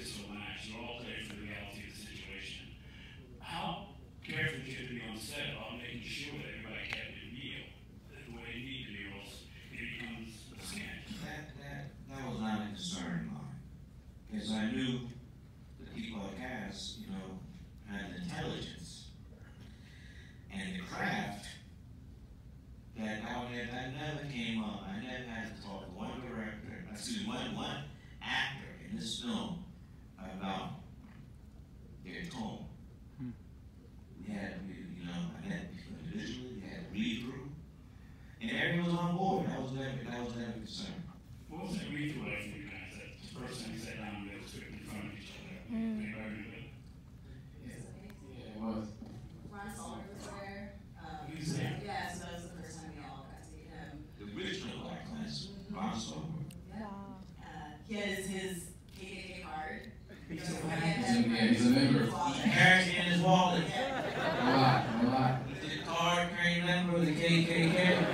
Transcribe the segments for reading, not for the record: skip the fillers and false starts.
just relax. You're all there for the reality of the situation. How careful you have to be on set about making sure that everybody kept it real, the way it needs to be, or else it becomes a scam. That was not a concern of mine, because I knew the people I cast, you know, had the intelligence and the craft that never came up. I never had to talk to one actor in this film about their tone. We had, you know, I had people individually, we had a read through, and everyone was on board. That was never a concern. What was that read through like for you guys? That the first time you sat down and read the script in front of each other? Anybody remember it? Yeah, it was. Ron Solomon was there. He was there? Yeah, so that was the first time we all got to meet him. The original Blackkklansman, Ron Solomon. Yeah. He had his KKK card. He's a member. He carries it in his wallet. A lot. He's a card carrying member of the KKK.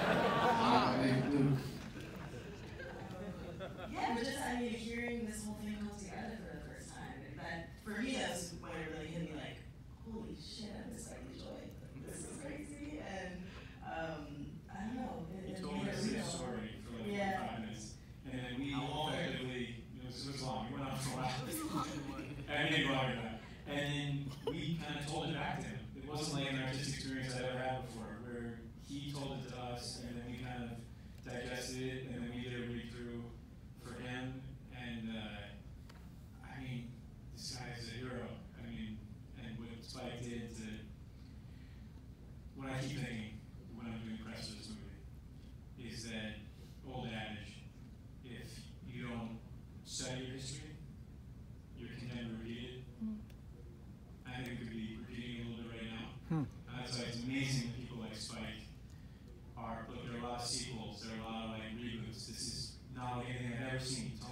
Yeah, but just, I mean, hearing this whole thing come together for the first time, that, for me, that was when it really hit me, like, holy shit, I'm just like, enjoying this. Is crazy, and, I don't know. He told us his story for like 45 minutes, and then we effectively, you know, this was long, we went on for a while. I mean, longer than that. And then we kind of told it back to him. It wasn't like an artistic experience I'd ever had before, where he told it to us, and then we kind of digested it, and then we did a read through for him. And I mean, this guy is a hero. I mean, and what Spike did to, what I keep thinking when I'm doing press for this movie is that old adage: if you don't study your history, you're condemned to repeat it. I think we could be repeating it a little bit right now. That's why it's amazing that people like Spike are, look, there are a lot of sequels, there are a lot of like reboots. This is not like anything I've ever seen.